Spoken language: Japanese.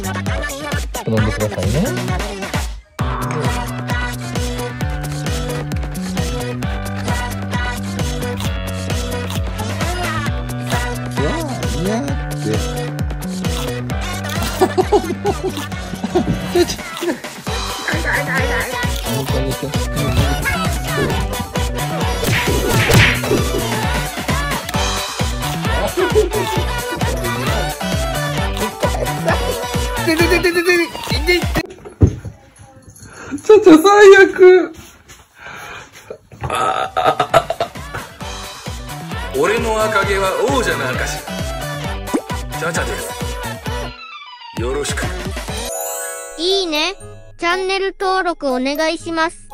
飲んでくださいね。いやって。ちょっと最悪。 俺の赤毛は王者の証。チャチャです。よろしく。 いいね。チャンネル登録お願いします。